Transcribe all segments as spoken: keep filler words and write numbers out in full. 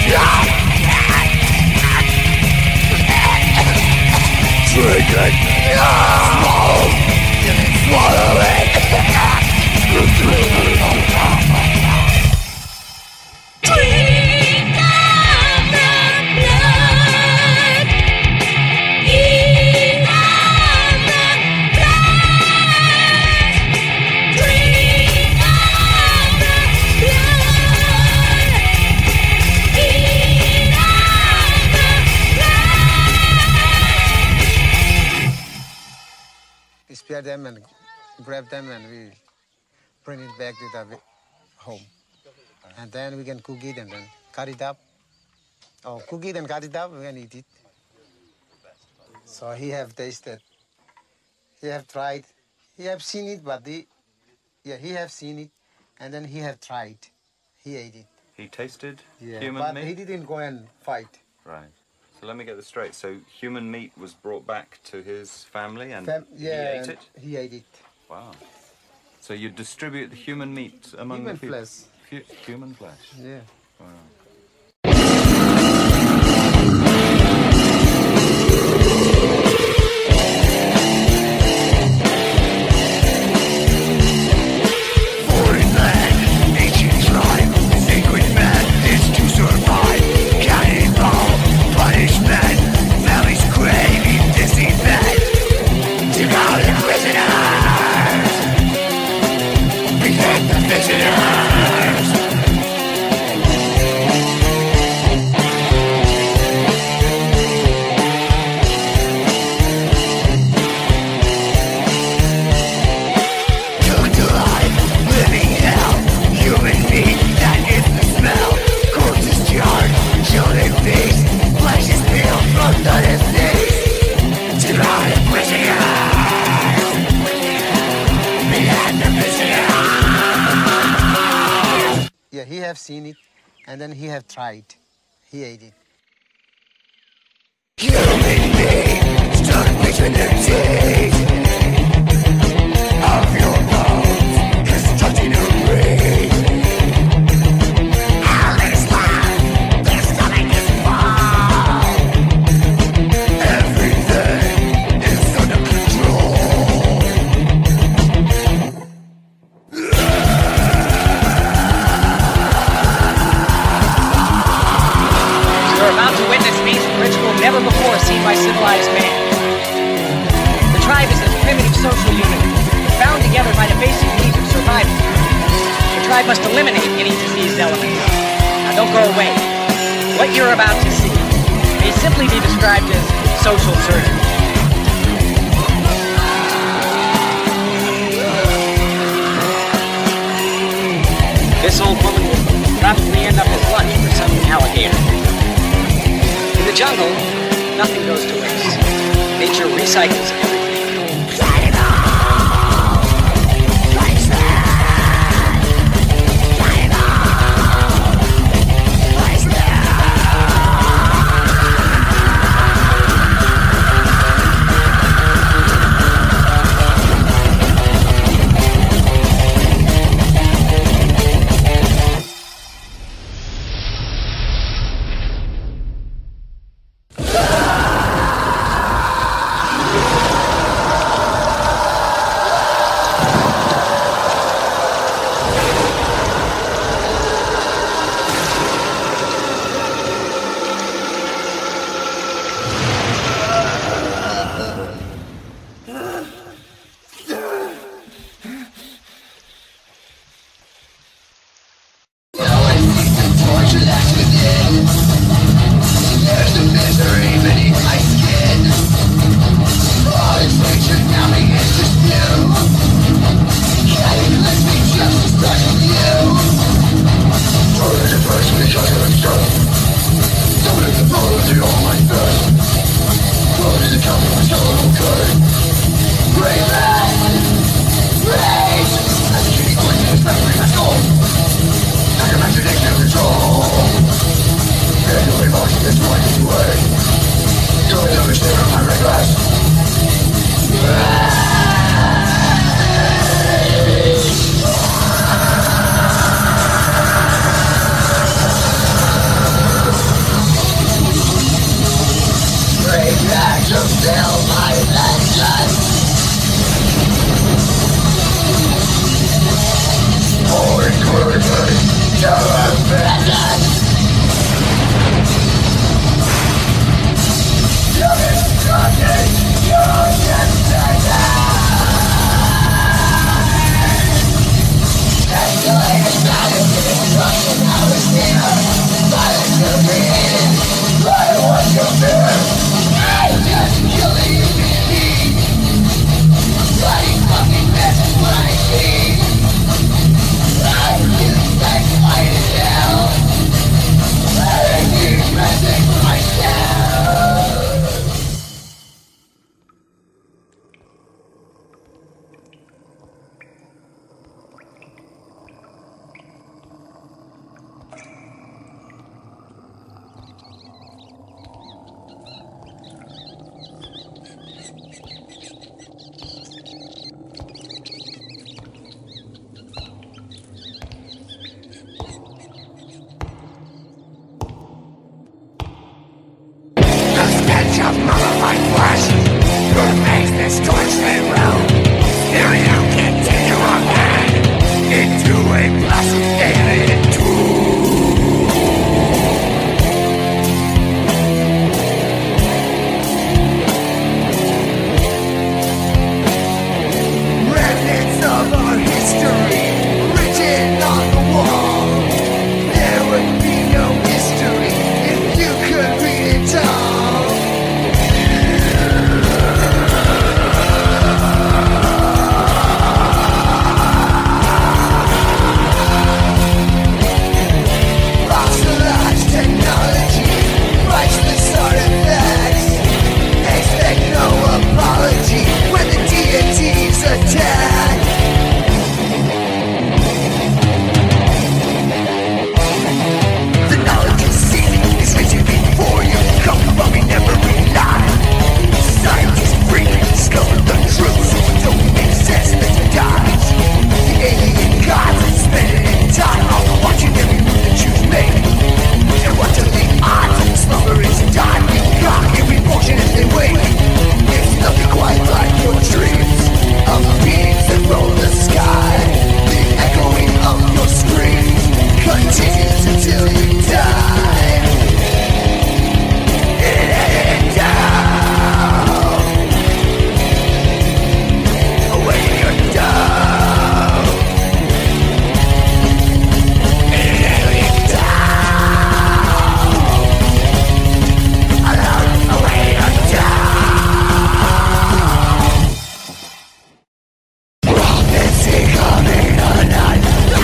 Spare them and grab them and we bring it back to the home. And then we can cook it and then cut it up. Or cook it and cut it up, we can eat it. So he have tasted, he have tried, he have seen it, but he, yeah, he have seen it, and then he have tried, he ate it. He tasted yeah, human but meat? he didn't go and fight. Right. So let me get this straight. So human meat was brought back to his family and Fam yeah, he ate it? He ate it. Wow. So you distribute the human meat among human the people? Flesh. Hu human flesh? Yeah. Wow. Yeah, he have seen it, and then he have tried. He ate it. Human being stuck between the teeth of your bones, constructing a reed. All is love, their stomach is full. Everything is under control. You're about to witness an ancient ritual never before seen by civilized man. The tribe is a primitive social unit, bound together by the basic needs of survival. The tribe must eliminate any diseased elements. Now don't go away. What you're about to see may simply be described as social surgery. This old woman will probably end up as lunch for some alligator. In the jungle, nothing goes to waste. Nature recycles everything. stench of mummified flesh remains this tortured room. Here you continue again into a blessed alien tomb. Remnants of our history written on the wall. There would be no history if you could read it all. Fossilized technology, priceless artifacts. Expect no apology when the deities attack. The knowledge you seek is written before you come from in every line. Scientists freak discover the truth, so it don't make sense that you die. The alien gods are spending in time on watching every move that you make. And what are the odds of slumber is time? You got every portion as they wake. It's nothing quite like your dreams of beings that roll the sky. The echoing of your screams continues until you die. And down. When you're down. And down. Alone, away, and down. Prophecy coming alive.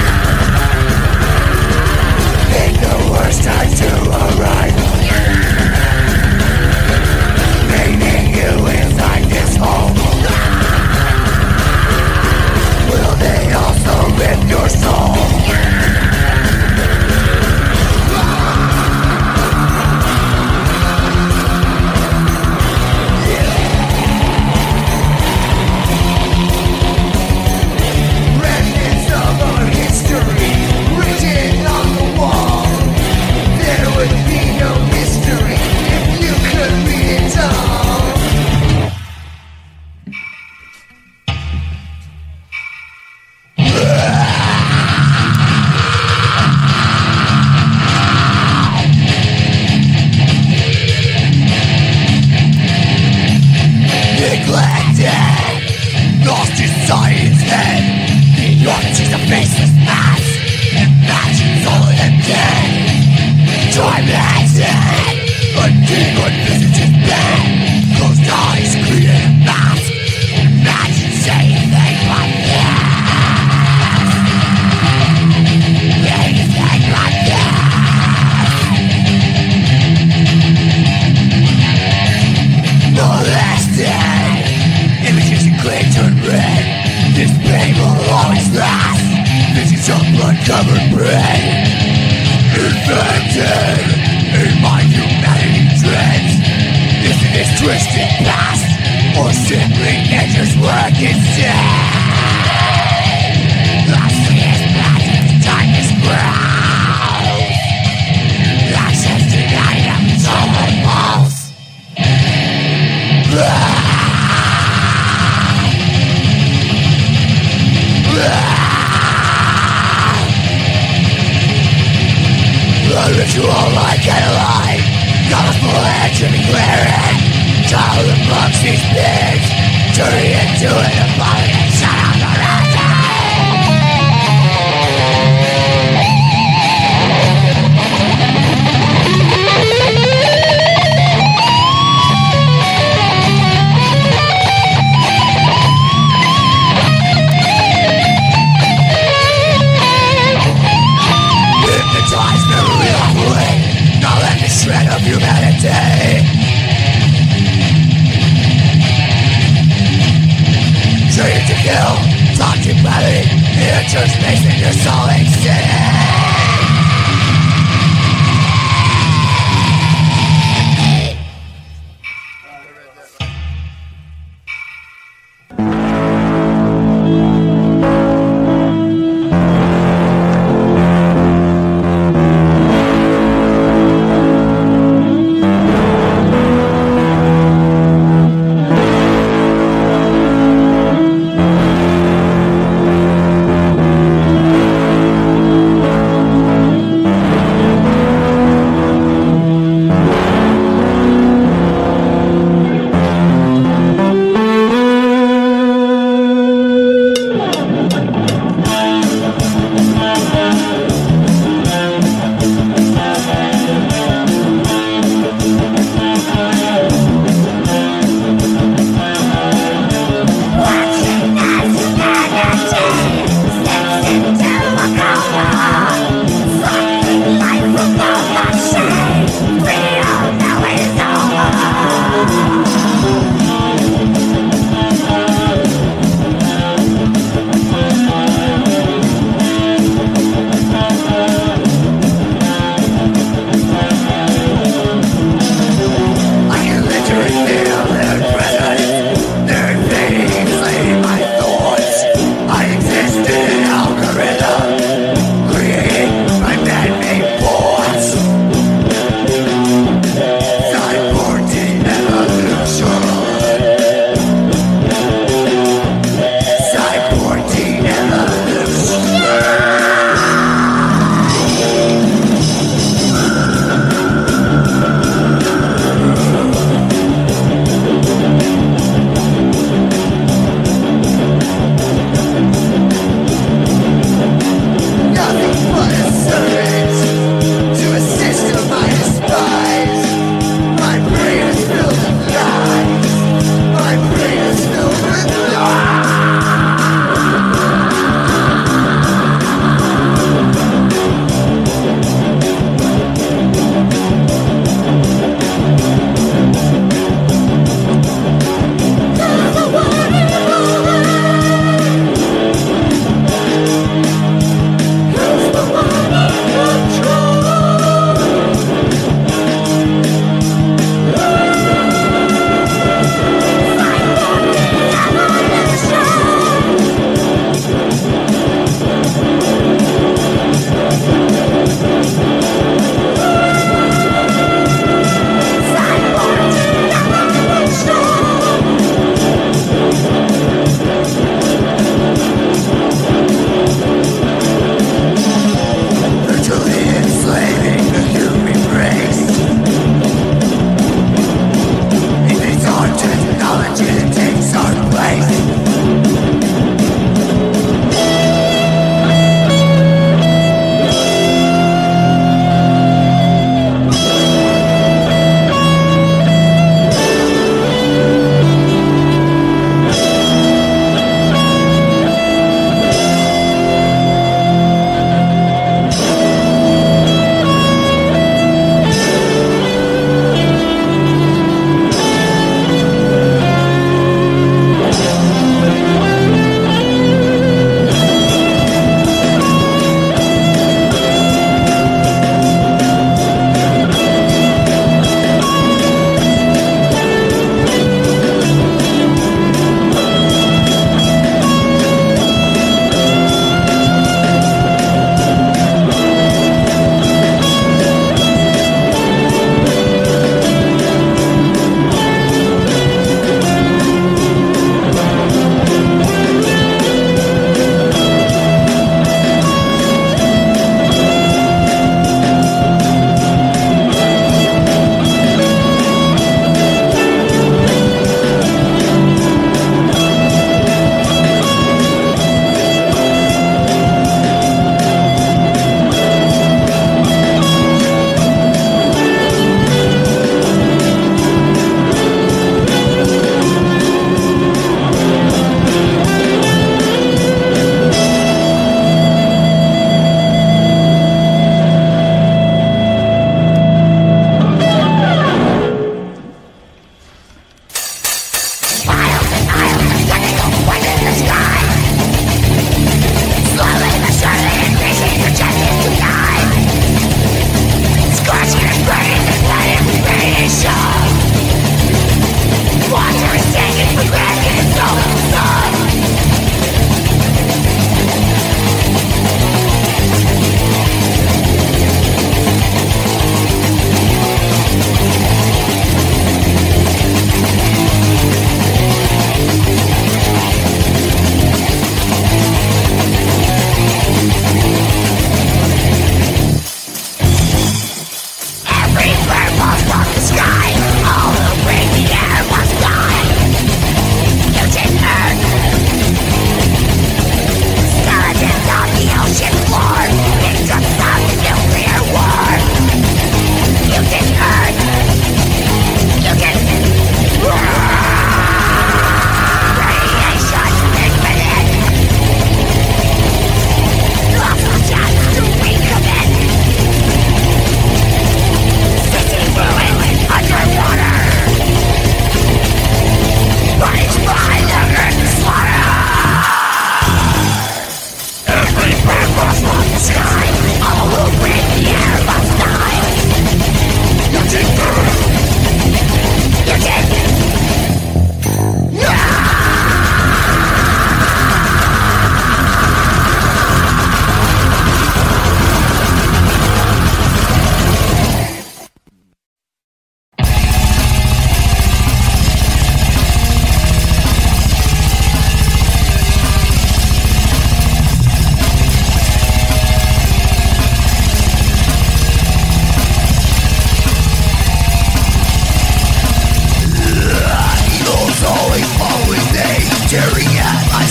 Think the worst time to arrive. Meaning you inside this home. Will they also rip your soul? Remnants of our history written on the wall. There would be no history if you could read it all. Neglected, lost inside his head. The enormity's a faceless mass. Imagines all of them dead. Tormented, a demon visits his bed. Closed eyes, create a mask. Imagine saying things like this. Anything like this. Molested, images in clay turn red. This pain will always last. Visions of blood-covered bread. Infected in my humanity dreads. Is it this twisted past, or simply nature's work instead? I see his path as darkness grows. Access denied him to the walls. A ritual like a light, colorful and trimming glaring. Child amongst these pigs, turning into an abomination on the hypnotized memory of way, not let the shred of humanity. Trained to kill, taught to bloody, enter space in your soul city.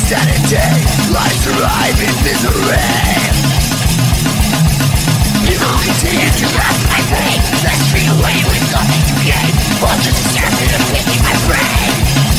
insanity. Lives thrive in misery. Evil continues to grasp my brain. Let's street away with nothing to gain. Vultures escaping and picking my brain.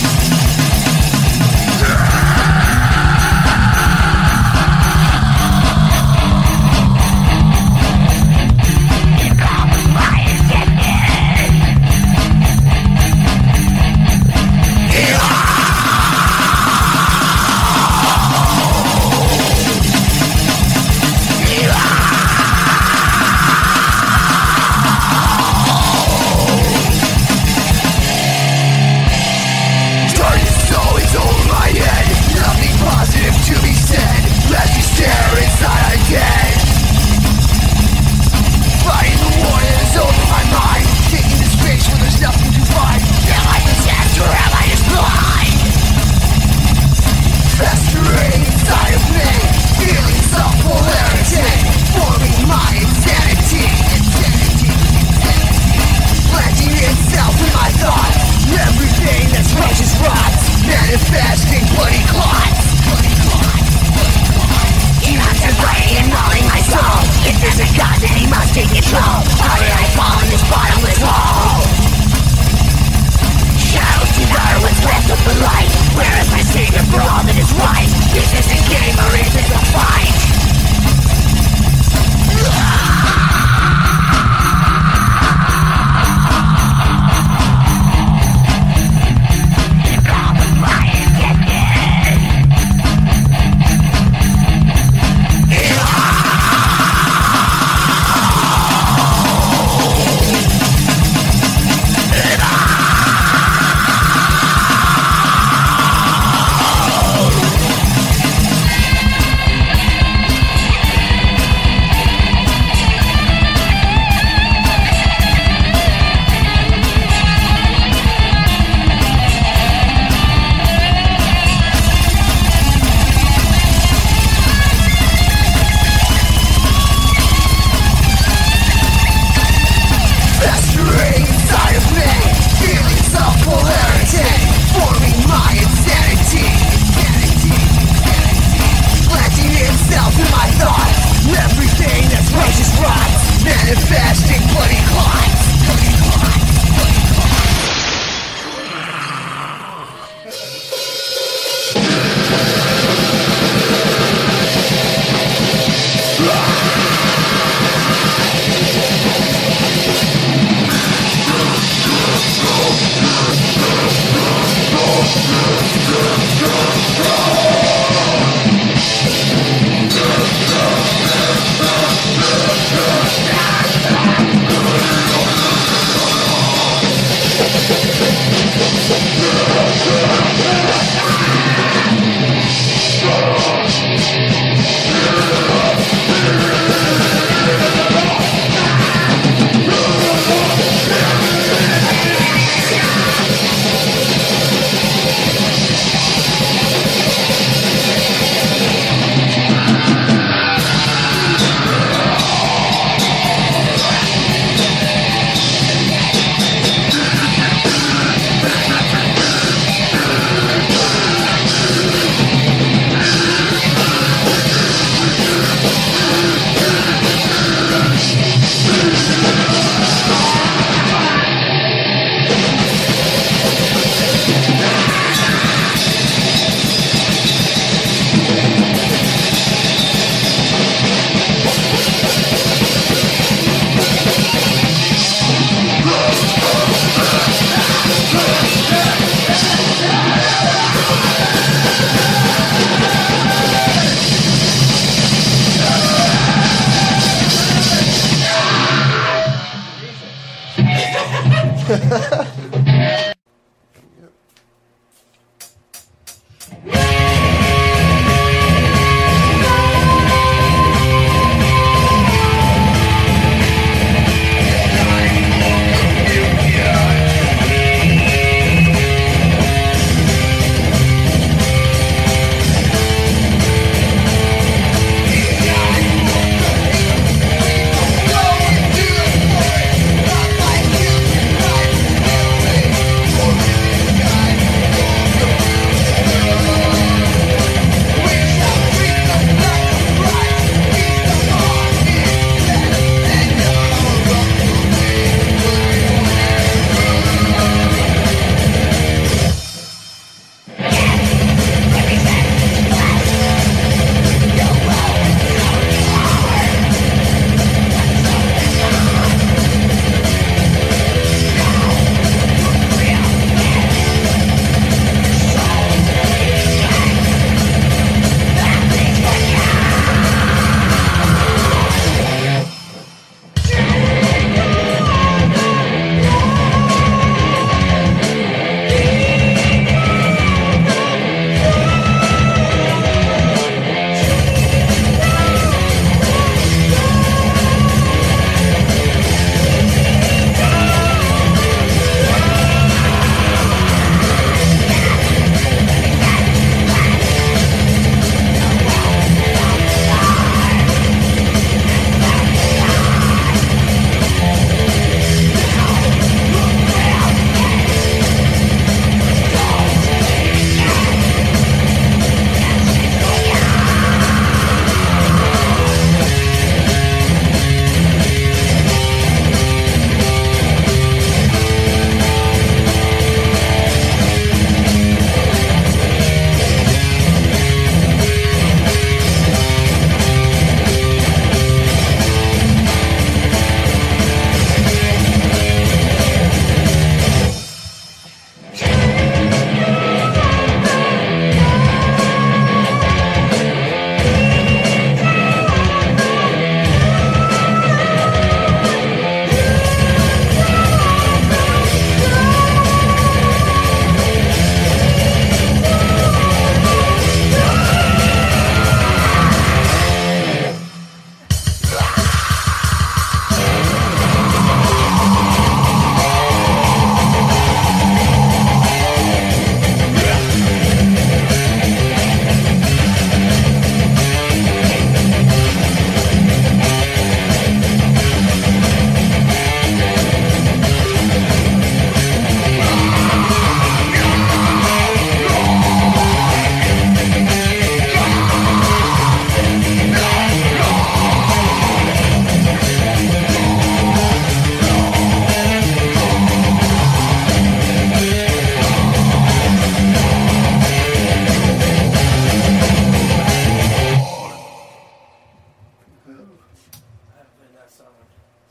Manifesting bloody clots. Demons are biting and mauling my soul. If there's a God, then he must take control. How did I fall in this bottomless hole? Shadows devour what's left of the light. Where is my savior for all that is right? Is this a game or is this a fight? Manifesting bloody clots.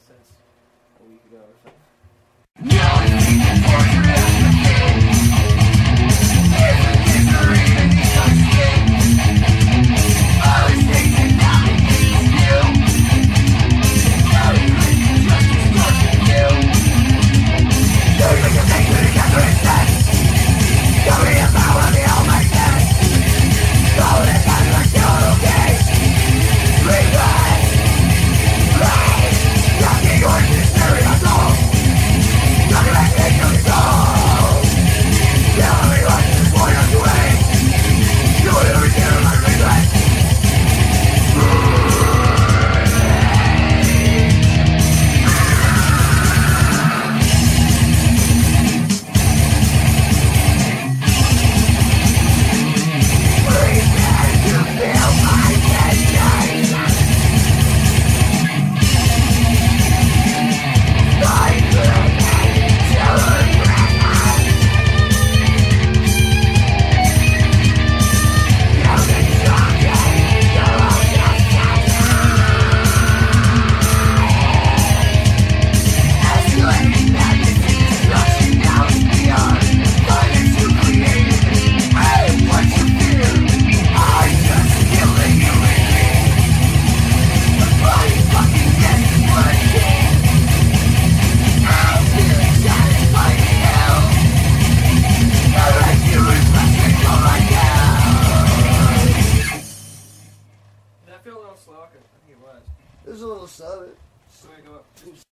since a week ago or something.